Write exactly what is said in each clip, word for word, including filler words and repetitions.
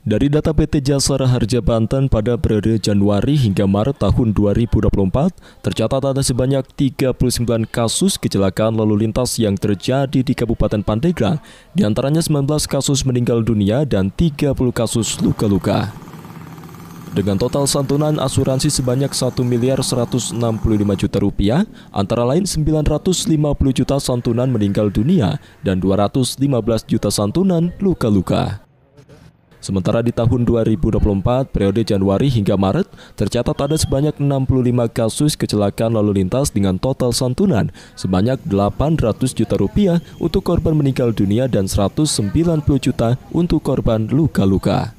Dari data P T Jasara Harja Banten pada periode Januari hingga Maret tahun dua ribu dua puluh empat, tercatat ada sebanyak tiga puluh sembilan kasus kecelakaan lalu lintas yang terjadi di Kabupaten Pandeglang, di antaranya sembilan belas kasus meninggal dunia dan tiga puluh kasus luka-luka. Dengan total santunan asuransi sebanyak satu miliar seratus enam puluh lima juta rupiah, antara lain sembilan ratus lima puluh juta santunan meninggal dunia dan dua ratus lima belas juta santunan luka-luka. Sementara di tahun dua ribu dua puluh empat, periode Januari hingga Maret, tercatat ada sebanyak enam puluh lima kasus kecelakaan lalu lintas dengan total santunan sebanyak delapan ratus juta rupiah untuk korban meninggal dunia dan seratus sembilan puluh juta untuk korban luka-luka.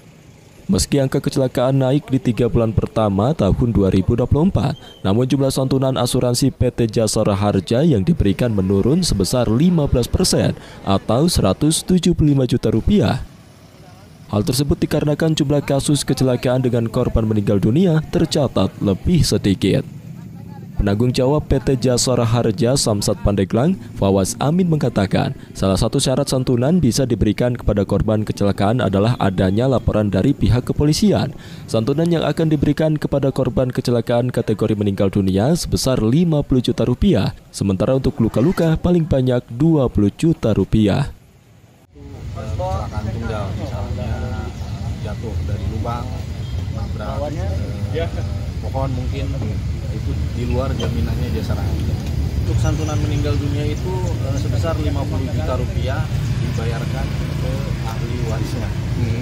Meski angka kecelakaan naik di tiga bulan pertama tahun dua ribu dua puluh empat, namun jumlah santunan asuransi P T Jasara Harja yang diberikan menurun sebesar lima belas persen atau seratus tujuh puluh lima juta rupiah. Hal tersebut dikarenakan jumlah kasus kecelakaan dengan korban meninggal dunia tercatat lebih sedikit. Penanggung jawab P T Jasara Harja Samsat Pandeglang, Fawaz Amin mengatakan, salah satu syarat santunan bisa diberikan kepada korban kecelakaan adalah adanya laporan dari pihak kepolisian. Santunan yang akan diberikan kepada korban kecelakaan kategori meninggal dunia sebesar lima puluh juta rupiah, sementara untuk luka-luka paling banyak dua puluh juta rupiah. Kecelakaan tunggal, misalnya jatuh dari lubang, nabrak eh, pohon mungkin, itu di luar jaminannya Jasara Harja. Untuk santunan meninggal dunia itu eh, sebesar lima puluh juta rupiah dibayarkan ke ahli warisnya. Hmm.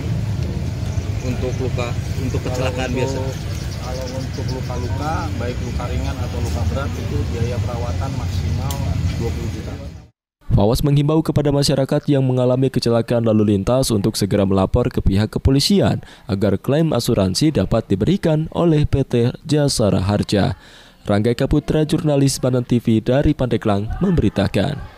Untuk luka, untuk kecelakaan kalau biasa. Untuk, kalau untuk luka-luka, baik luka ringan atau luka berat, itu biaya perawatan maksimal dua puluh juta. Fawaz menghimbau kepada masyarakat yang mengalami kecelakaan lalu lintas untuk segera melapor ke pihak kepolisian agar klaim asuransi dapat diberikan oleh P T Jasara Harja. Rangga Kaputra, jurnalis Banten T V dari Pandeglang, memberitakan.